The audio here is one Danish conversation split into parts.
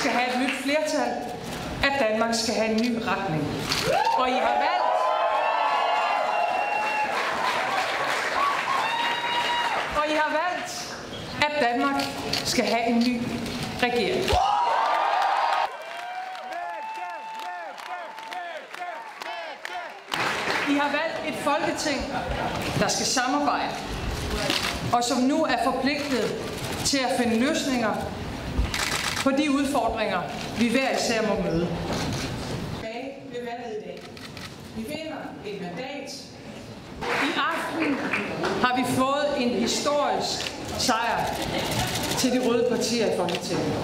skal have et nyt flertal, at Danmark skal have en ny retning. Og I har valgt, at Danmark skal have en ny regering. I har valgt et Folketing, der skal samarbejde, og som nu er forpligtet til at finde løsninger på de udfordringer, vi hver især må møde. Ved valget i dag. Vi vinder et mandat. I aften har vi fået en historisk sejr til de røde partier i Folketinget.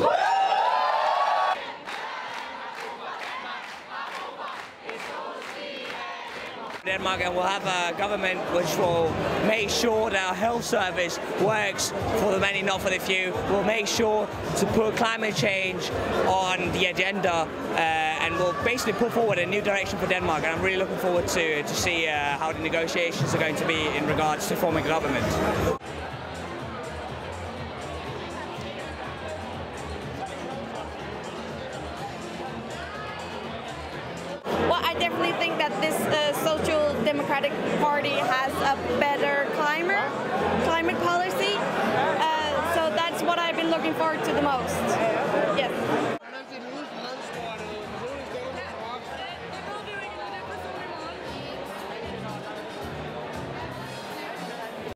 Denmark, and we'll have a government which will make sure that our health service works for the many, not for the few. We'll make sure to put climate change on the agenda and we'll basically put forward a new direction for Denmark. And I'm really looking forward to see how the negotiations are going to be in regards to forming a government. Well, I definitely think that this Social Democratic Party has a better climate policy. So that's what I've been looking forward to the most. Yes.